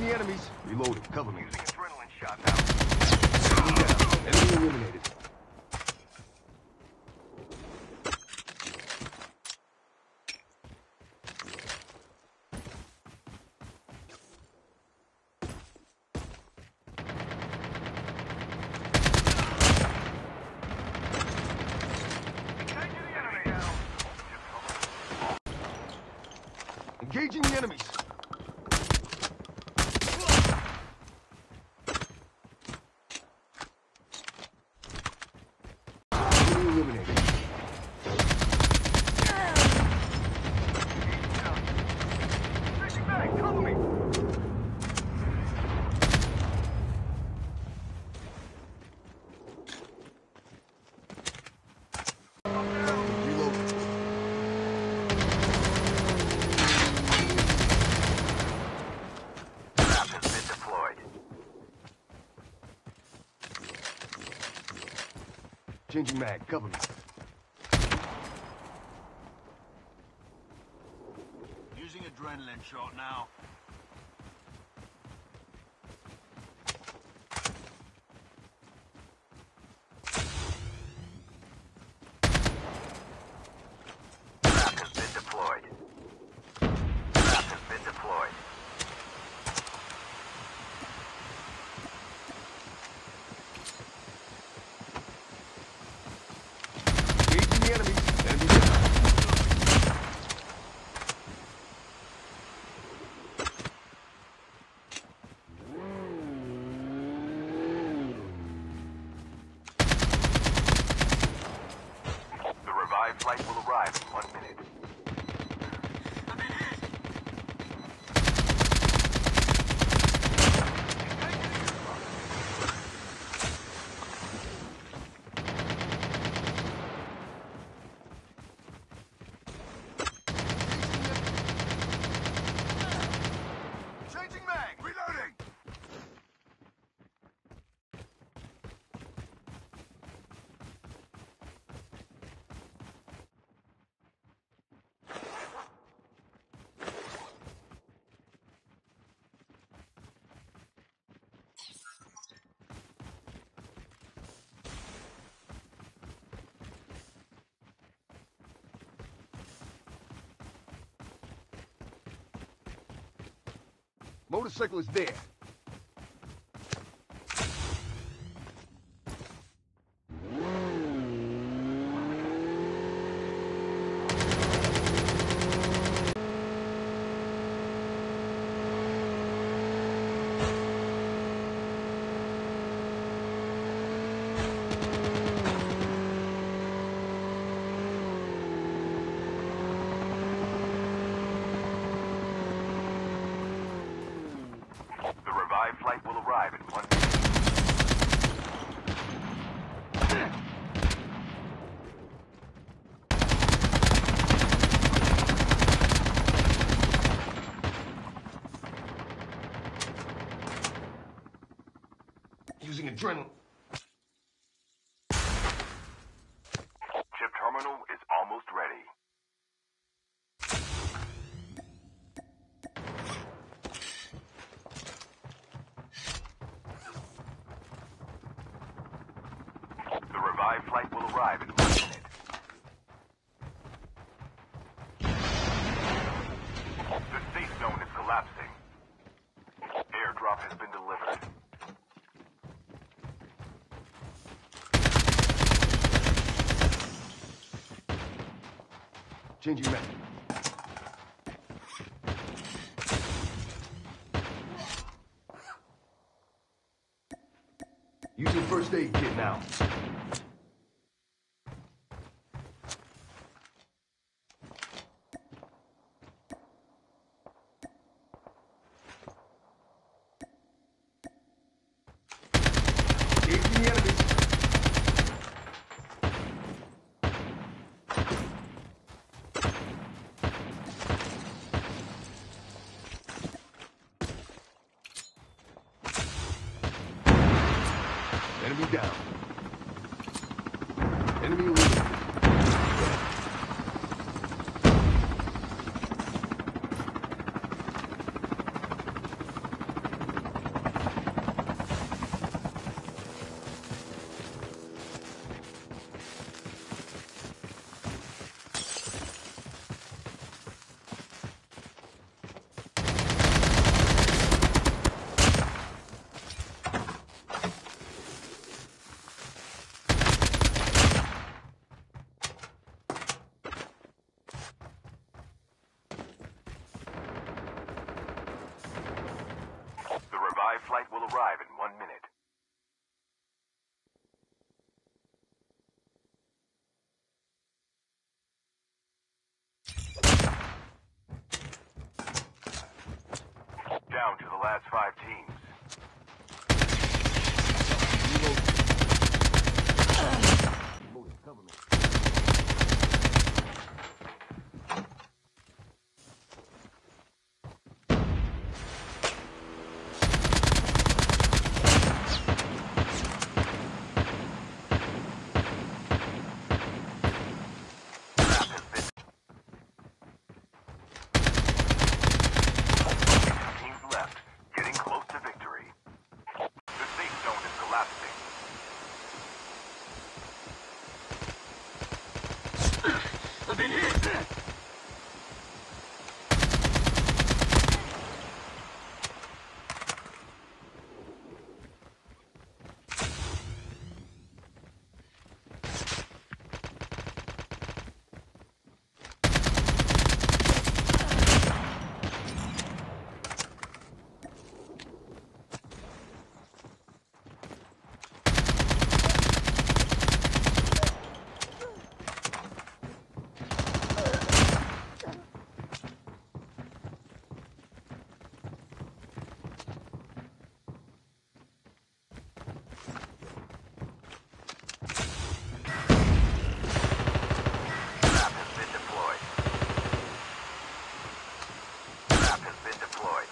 the enemies. Reloading. Cover me. Using adrenaline shot now. Enemy down. Enemy eliminated. Engaging the enemies. Enemy eliminated. Taking back, cover me. Reloading. Trap has been deployed. Changing mag. Cover me. Using adrenaline shot now. Trap has been deployed. Trap has been deployed. Engaging the enemies. Enemy down. The revived flight will arrive in 1 minute. Changing mag! Reloading! Motorcycle is there. The revived flight will arrive in 1 minute. Using adrenaline. Chip terminal is almost ready. The revived flight will arrive in 1 minute. The safe zone is collapsing. Airdrop has been delivered. Changing mag. Using first aid kit now. Engaging the enemies. Enemy down. Enemy eliminated. flight will arrive in 1 minute. Down to the last 5 teams. Cover me. Teams left, getting close to victory. The safe zone is collapsing. I've been hit! Trap has been deployed. Trap has been deployed.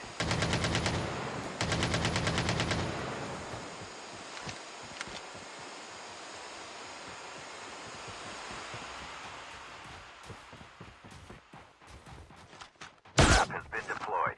Trap has been deployed.